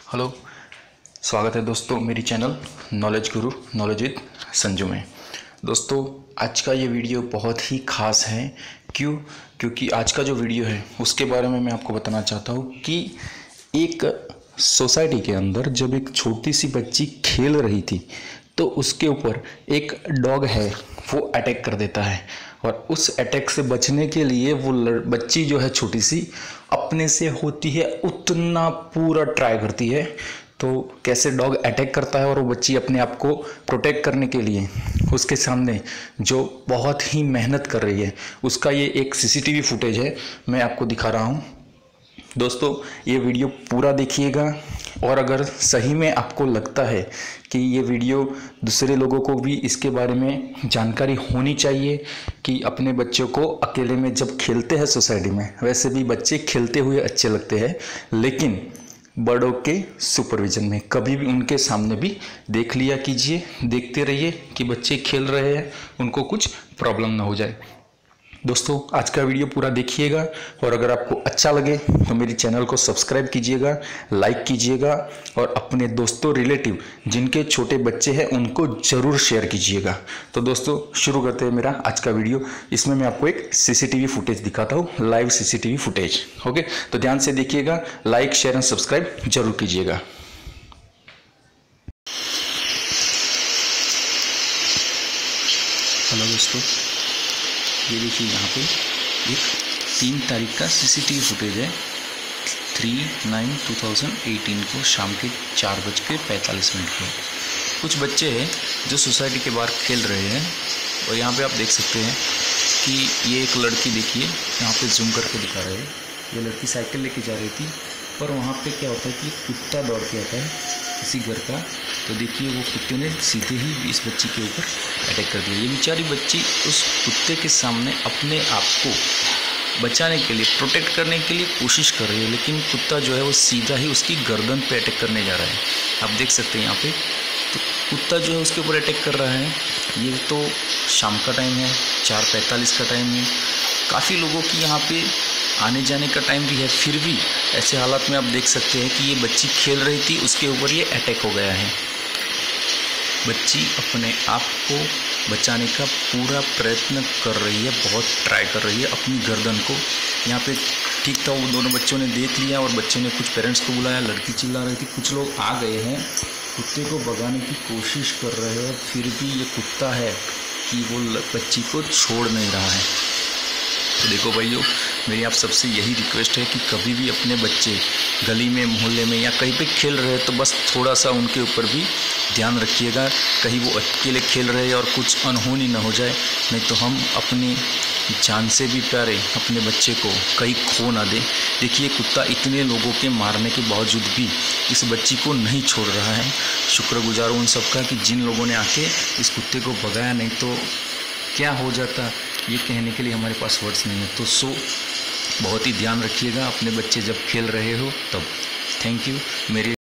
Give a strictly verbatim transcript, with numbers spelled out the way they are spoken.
Hello, स्वागत है दोस्तों मेरी channel knowledge guru knowledge with Sanju में। दोस्तों आज का ये वीडियो बहुत ही ख़ास है। क्यों? क्योंकि आज का जो वीडियो है उसके बारे में मैं आपको बताना चाहता हूँ कि एक सोसाइटी के अंदर जब एक छोटी सी बच्ची खेल रही थी तो उसके ऊपर एक डॉग है वो अटैक कर देता है, और उस अटैक से बचने के लिए वो बच्ची जो है छोटी सी अपने से होती है उतना पूरा ट्राई करती है। तो कैसे डॉग अटैक करता है और वो बच्ची अपने आप को प्रोटेक्ट करने के लिए उसके सामने जो बहुत ही मेहनत कर रही है, उसका ये एक सीसीटीवी फुटेज है, मैं आपको दिखा रहा हूँ। दोस्तों ये वीडियो पूरा देखिएगा, और अगर सही में आपको लगता है कि ये वीडियो दूसरे लोगों को भी इसके बारे में जानकारी होनी चाहिए कि अपने बच्चों को अकेले में जब खेलते हैं सोसाइटी में, वैसे भी बच्चे खेलते हुए अच्छे लगते हैं, लेकिन बड़ों के सुपरविजन में कभी भी उनके सामने भी देख लिया कीजिए, देखते रहिए कि बच्चे खेल रहे हैं, उनको कुछ प्रॉब्लम ना हो जाए। दोस्तों आज का वीडियो पूरा देखिएगा, और अगर आपको अच्छा लगे तो मेरी चैनल को सब्सक्राइब कीजिएगा, लाइक कीजिएगा, और अपने दोस्तों रिलेटिव जिनके छोटे बच्चे हैं उनको ज़रूर शेयर कीजिएगा। तो दोस्तों शुरू करते हैं मेरा आज का वीडियो। इसमें मैं आपको एक सीसीटीवी फुटेज दिखाता हूँ, लाइव सीसीटीवी फुटेज। ओके, तो ध्यान से देखिएगा, लाइक शेयर एंड सब्सक्राइब जरूर कीजिएगा। हेलो दोस्तों, ये देखिए यहाँ पे एक तीन तारीख का सीसीटीवी फुटेज है, three nine two thousand eighteen को शाम के चार बज के पैंतालीस मिनट को कुछ बच्चे हैं जो सोसाइटी के बाहर खेल रहे हैं। और यहाँ पे आप देख सकते हैं कि ये एक लड़की, देखिए यहाँ पे जूम करके दिखा रहे हैं, ये लड़की साइकिल लेके जा रही थी, पर वहाँ पे क्या होता है कि कुत्ता दौड़ के आता है किसी घर का, तो देखिए वो कुत्ते ने सीधे ही इस बच्ची के ऊपर अटैक कर दिया। ये बेचारी बच्ची उस कुत्ते के सामने अपने आप को बचाने के लिए, प्रोटेक्ट करने के लिए कोशिश कर रही है, लेकिन कुत्ता जो है वो सीधा ही उसकी गर्दन पे अटैक करने जा रहा है। आप देख सकते हैं यहाँ पे, तो कुत्ता जो है उसके ऊपर अटैक कर रहा है। ये तो शाम का टाइम है, चार पैंतालीस का टाइम है, काफ़ी लोगों की यहाँ पे आने जाने का टाइम भी है, फिर भी ऐसे हालात में आप देख सकते हैं कि ये बच्ची खेल रही थी, उसके ऊपर ये अटैक हो गया है। बच्ची अपने आप को बचाने का पूरा प्रयत्न कर रही है, बहुत ट्राई कर रही है अपनी गर्दन को। यहाँ पे ठीक था, वो दोनों बच्चों ने देख लिया और बच्चे ने कुछ पेरेंट्स को बुलाया, लड़की चिल्ला रही थी, कुछ लोग आ गए हैं, कुत्ते को भगाने की कोशिश कर रहे हैं, फिर भी ये कुत्ता है कि वो बच्ची को छोड़ नहीं रहा है। तो देखो भाइयों, मेरी आप सबसे यही रिक्वेस्ट है कि कभी भी अपने बच्चे गली में, मोहल्ले में या कहीं पे खेल रहे हैं तो बस थोड़ा सा उनके ऊपर भी ध्यान रखिएगा, कहीं वो अकेले खेल रहे हैं और कुछ अनहोनी ना हो जाए, नहीं तो हम अपनी जान से भी प्यारे अपने बच्चे को कहीं खो ना दें। देखिए कुत्ता इतने लोगों के मारने के बावजूद भी इस बच्ची को नहीं छोड़ रहा है। शुक्रगुजार हूँ उन सबका कि जिन लोगों ने आके इस कुत्ते को भगाया, नहीं तो क्या हो जाता ये कहने के लिए हमारे पास वर्ड्स नहीं है। तो सो बहुत ही ध्यान रखिएगा अपने बच्चे जब खेल रहे हो तब। Thank you. मेरे